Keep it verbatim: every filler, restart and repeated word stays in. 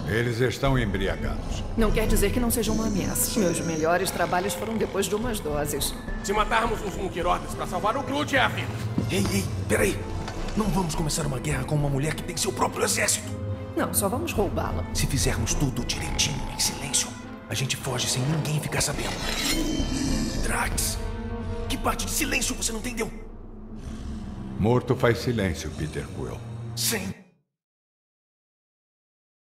Eles estão embriagados. Não quer dizer que não seja uma ameaça. Meus melhores trabalhos foram depois de umas doses. Se matarmos os Munkirotas pra salvar o Groot é a vida. Ei, ei, peraí. Não vamos começar uma guerra com uma mulher que tem seu próprio exército. Não, só vamos roubá-la. Se fizermos tudo direitinho, em silêncio, a gente foge sem ninguém ficar sabendo. Drax, que parte de silêncio você não entendeu? Morto faz silêncio, Peter Quill. Sim.